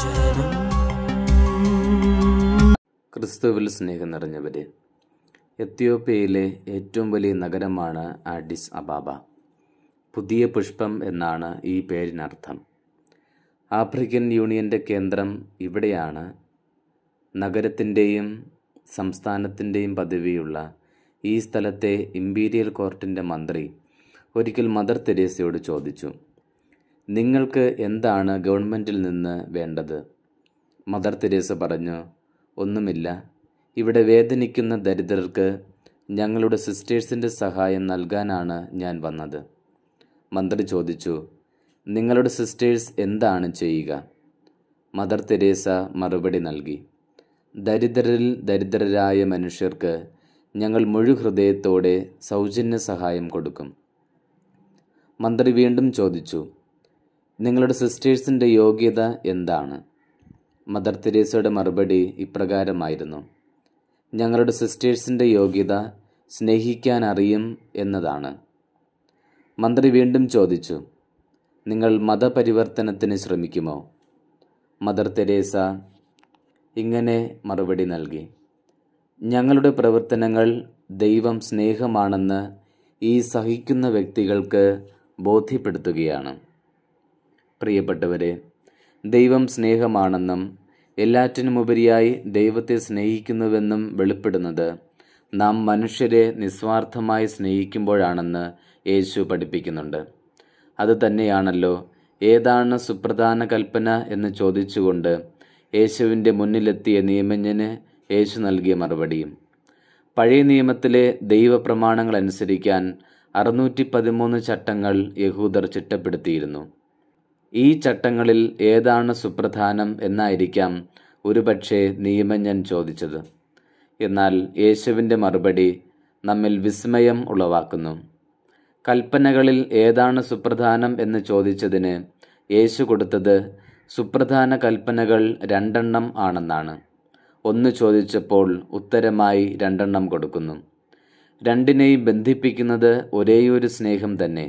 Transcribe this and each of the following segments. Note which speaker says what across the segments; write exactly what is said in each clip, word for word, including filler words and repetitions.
Speaker 1: ക്രിസ്തുവിൽ സ്നേഹം നിറഞ്ഞവരെ, എത്യോപ്യയിലെ ഏറ്റവും വലിയ നഗരമാണ് ആഡിസ് അബാബ. പുതിയ പുഷ്പം എന്നാണ് ഈ പേരിനർത്ഥം. ആഫ്രിക്കൻ യൂണിയൻ്റെ കേന്ദ്രം ഇവിടെയാണ്. നഗരത്തിൻ്റെയും സംസ്ഥാനത്തിൻ്റെയും പദവിയുള്ള ഈ സ്ഥലത്തെ ഇമ്പീരിയൽ കോർട്ടിൻ്റെ മന്ത്രി ഒരിക്കൽ മദർ തെരേസയോട് ചോദിച്ചു, നിങ്ങൾക്ക് എന്താണ് ഗവൺമെൻറ്റിൽ നിന്ന് വേണ്ടത്? മദർ തെരേസ പറഞ്ഞു, ഒന്നുമില്ല, ഇവിടെ വേദനിക്കുന്ന ദരിദ്രർക്ക് ഞങ്ങളുടെ സിസ്റ്റേഴ്സിൻ്റെ സഹായം നൽകാനാണ് ഞാൻ വന്നത്. മന്ത്രി ചോദിച്ചു, നിങ്ങളുടെ സിസ്റ്റേഴ്സ് എന്താണ് ചെയ്യുക? മദർ തെരേസ മറുപടി നൽകി, ദരിദ്രരിൽ ദരിദ്രരായ മനുഷ്യർക്ക് ഞങ്ങൾ മുഴുഹൃദയത്തോടെ സൗജന്യ സഹായം കൊടുക്കും. മന്ത്രി വീണ്ടും ചോദിച്ചു, നിങ്ങളുടെ സിസ്റ്റേഴ്സിൻ്റെ യോഗ്യത എന്താണ്? മദർ തെരേസയുടെ മറുപടി ഇപ്രകാരമായിരുന്നു, ഞങ്ങളുടെ സിസ്റ്റേഴ്സിൻ്റെ യോഗ്യത സ്നേഹിക്കാൻ അറിയും എന്നതാണ്. മന്ത്രി വീണ്ടും ചോദിച്ചു, നിങ്ങൾ മതപരിവർത്തനത്തിന് ശ്രമിക്കുമോ? മദർ തെരേസ ഇങ്ങനെ മറുപടി നൽകി, ഞങ്ങളുടെ പ്രവർത്തനങ്ങൾ ദൈവം സ്നേഹമാണെന്ന് ഈ സഹിക്കുന്ന വ്യക്തികൾക്ക് ബോധ്യപ്പെടുത്തുകയാണ്. പ്രിയപ്പെട്ടവരെ, ദൈവം സ്നേഹമാണെന്നും എല്ലാറ്റിനുമുപരിയായി ദൈവത്തെ സ്നേഹിക്കുന്നുവെന്നും വെളിപ്പെടുന്നത് നാം മനുഷ്യരെ നിസ്വാർത്ഥമായി സ്നേഹിക്കുമ്പോഴാണെന്ന് യേശു പഠിപ്പിക്കുന്നുണ്ട്. അതുതന്നെയാണല്ലോ ഏതാണ് സുപ്രധാന കൽപ്പന എന്ന് ചോദിച്ചുകൊണ്ട് യേശുവിൻ്റെ മുന്നിലെത്തിയ നിയമജ്ഞന് യേശു നൽകിയ മറുപടിയും. പഴയ നിയമത്തിലെ ദൈവപ്രമാണങ്ങൾ അനുസരിക്കാൻ അറുന്നൂറ്റി പതിമൂന്ന് ചട്ടങ്ങൾ യഹൂദർ ചിട്ടപ്പെടുത്തിയിരുന്നു. ഈ ചട്ടങ്ങളിൽ ഏതാണ് സുപ്രധാനം എന്നായിരിക്കാം ഒരുപക്ഷെ നിയമജ്ഞൻ ചോദിച്ചത്. എന്നാൽ യേശുവിൻ്റെ മറുപടി നമ്മിൽ വിസ്മയം ഉളവാക്കുന്നു. കൽപ്പനകളിൽ ഏതാണ് സുപ്രധാനം എന്ന് ചോദിച്ചതിന് യേശു കൊടുത്തത് സുപ്രധാന കൽപ്പനകൾ രണ്ടെണ്ണം ആണെന്നാണ്. ഒന്ന് ചോദിച്ചപ്പോൾ ഉത്തരമായി രണ്ടെണ്ണം കൊടുക്കുന്നു. രണ്ടിനെയും ബന്ധിപ്പിക്കുന്നത് ഒരേയൊരു സ്നേഹം തന്നെ.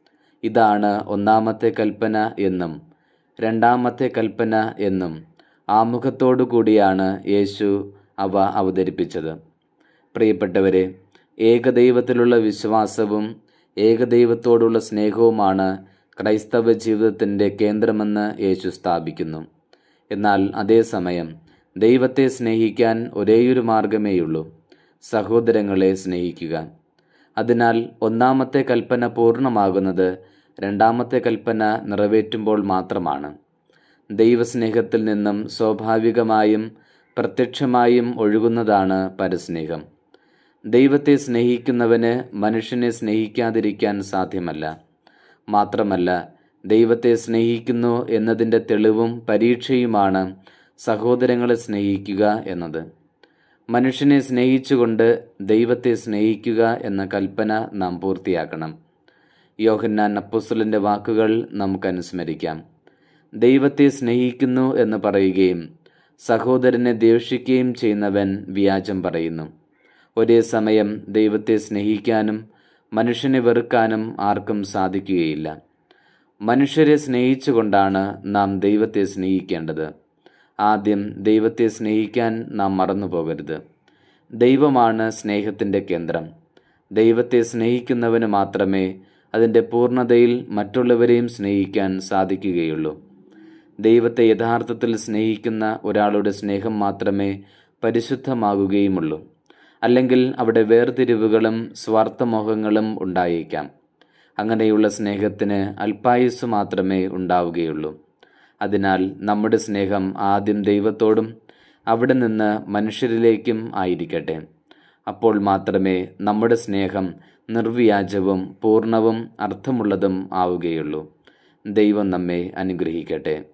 Speaker 1: ഇതാണ് ഒന്നാമത്തെ കൽപ്പന എന്നും രണ്ടാമത്തെ കൽപ്പന എന്നും ആമുഖത്തോടു കൂടിയാണ് യേശു അവ അവതരിപ്പിച്ചത്. പ്രിയപ്പെട്ടവരെ, ഏകദൈവത്തിലുള്ള വിശ്വാസവും ഏകദൈവത്തോടുള്ള സ്നേഹവുമാണ് ക്രൈസ്തവ ജീവിതത്തിൻ്റെ കേന്ദ്രമെന്ന് യേശു സ്ഥാപിക്കുന്നു. എന്നാൽ അതേസമയം ദൈവത്തെ സ്നേഹിക്കാൻ ഒരേയൊരു മാർഗമേയുള്ളൂ, സഹോദരങ്ങളെ സ്നേഹിക്കുക. അതിനാൽ ഒന്നാമത്തെ കൽപ്പന പൂർണ്ണമാകുന്നത് രണ്ടാമത്തെ കൽപ്പന നിറവേറ്റുമ്പോൾ മാത്രമാണ്. ദൈവസ്നേഹത്തിൽ നിന്നും സ്വാഭാവികമായും പ്രത്യക്ഷമായും ഒഴുകുന്നതാണ് പരസ്നേഹം. ദൈവത്തെ സ്നേഹിക്കുന്നവന് മനുഷ്യനെ സ്നേഹിക്കാതിരിക്കാൻ സാധ്യമല്ല. മാത്രമല്ല, ദൈവത്തെ സ്നേഹിക്കുന്നു എന്നതിൻ്റെ തെളിവും പരീക്ഷയുമാണ് സഹോദരങ്ങളെ സ്നേഹിക്കുക എന്നത്. മനുഷ്യനെ സ്നേഹിച്ചുകൊണ്ട് ദൈവത്തെ സ്നേഹിക്കുക എന്ന കൽപ്പന നാം പൂർത്തിയാക്കണം. യോഹന്നാൻ അപ്പോസ്തലൻ്റെ വാക്കുകൾ നമുക്ക് അനുസ്മരിക്കാം. ദൈവത്തെ സ്നേഹിക്കുന്നു എന്ന് പറയുകയും സഹോദരനെ ദ്വേഷിക്കുകയും ചെയ്യുന്നവൻ വ്യാജം പറയുന്നു. ഒരേ സമയം ദൈവത്തെ സ്നേഹിക്കാനും മനുഷ്യനെ വെറുക്കാനും ആർക്കും സാധിക്കുകയില്ല. മനുഷ്യരെ സ്നേഹിച്ചുകൊണ്ടാണ് നാം ദൈവത്തെ സ്നേഹിക്കേണ്ടത്. ആദ്യം ദൈവത്തെ സ്നേഹിക്കാൻ നാം മറന്നു പോകരുത്. ദൈവമാണ് സ്നേഹത്തിൻ്റെ കേന്ദ്രം. ദൈവത്തെ സ്നേഹിക്കുന്നവന് മാത്രമേ അതിൻ്റെ പൂർണ്ണതയിൽ മറ്റുള്ളവരെയും സ്നേഹിക്കാൻ സാധിക്കുകയുള്ളൂ. ദൈവത്തെ യഥാർത്ഥത്തിൽ സ്നേഹിക്കുന്ന ഒരാളുടെ സ്നേഹം മാത്രമേ പരിശുദ്ധമാകുകയുമുള്ളൂ. അല്ലെങ്കിൽ അവിടെ വേർതിരിവുകളും സ്വാർത്ഥമോഹങ്ങളും ഉണ്ടായേക്കാം. അങ്ങനെയുള്ള സ്നേഹത്തിന് അല്പായുസ് മാത്രമേ ഉണ്ടാവുകയുള്ളൂ. അതിനാൽ നമ്മുടെ സ്നേഹം ആദ്യം ദൈവത്തോടും അവിടെ നിന്ന് മനുഷ്യരിലേക്കും ആയിരിക്കട്ടെ. അപ്പോൾ മാത്രമേ നമ്മുടെ സ്നേഹം നിർവ്യാജവും പൂർണ്ണവും അർത്ഥമുള്ളതും ആവുകയുള്ളൂ. ദൈവം നമ്മെ അനുഗ്രഹിക്കട്ടെ.